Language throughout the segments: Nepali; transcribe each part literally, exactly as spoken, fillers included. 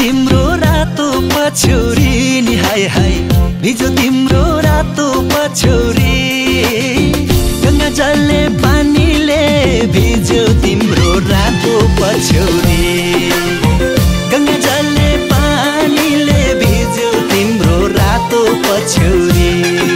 तिम्रो रातो पछौरी नि हाय हाय भिजो तिम्रो रातो पछौरी गंगा जलले पानीले भिजो तिम्रो रातो पछौरी गंगा जलले पानीले भिजो तिम्रो रातो पछौरी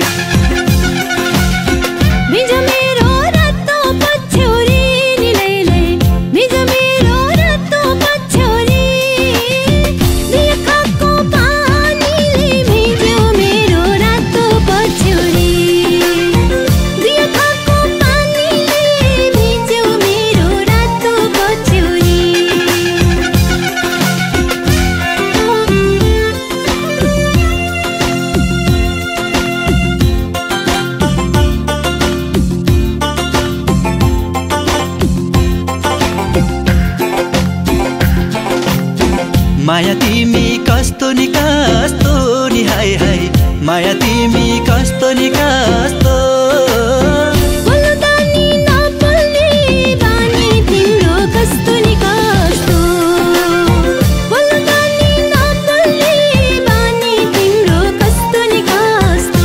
माया तिमी कस्तो नि कस्तो नि हाय हाय माया तिमी कस्तो नि कस्तो बोल्दानी नबोल्ने बानी तिम्रो कस्तो नि कस्तो बोल्दानी नबोल्ने बानी तिम्रो कस्तो नि कस्तो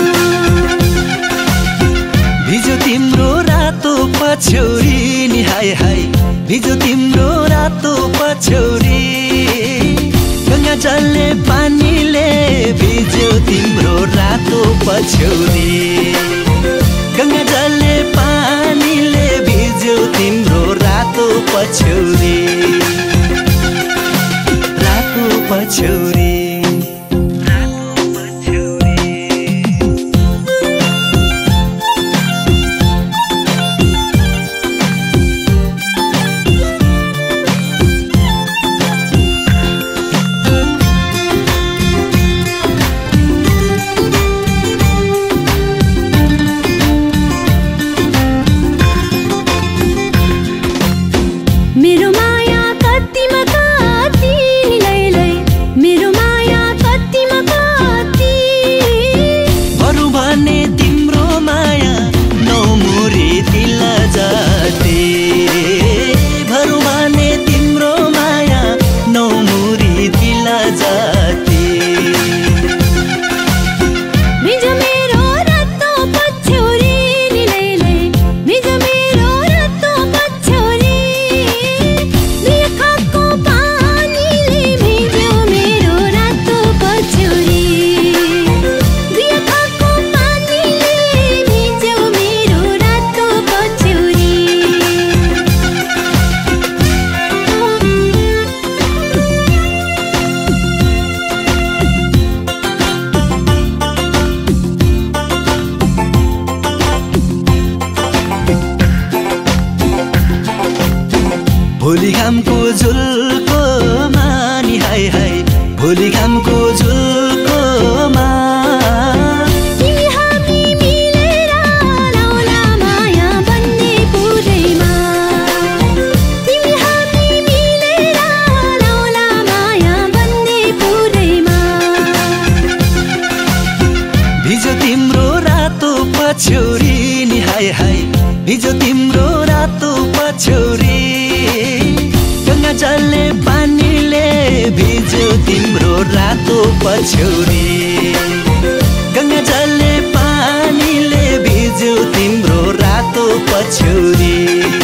भिजो तिम्रो रातो पछौरी नि हाय हाय भिजो तिम्रो रातो पछौरी गंगा जलले पानीले भिजो तिम्रो रातो पछौरी गंगा जलले पानीले भिजो तिम्रो रातो पछौरी रातो पछौरी मेरो माया कतिमा कति लै मेरो माया कतिमा कति बरु भने तिम्रो माया नौमुरी दिल जाते बरु भने तिम्रो माया नौमुरी दिल जाते भिजो मेरो रातो पछौरी नि लै भिजो मेरो रातो पछौरी भोलि घामको झुल्को मानी हाय हाय भोलि घामको झुल्को मा तिमी हामी मिलेर लाउला माया बन्ने पुरैमा तिमी हामी मिलेर लाउला माया बन्ने पुरैमा भिजो तिम्रो रातो पछौरी नि हाय हाय भिजो तिम्रो रातो पछौरी गंगा जलले पानीले भिजो तिम्रो रातो पछौरी गंगा जलले पानीले भिजो तिम्रो रातो पछौरी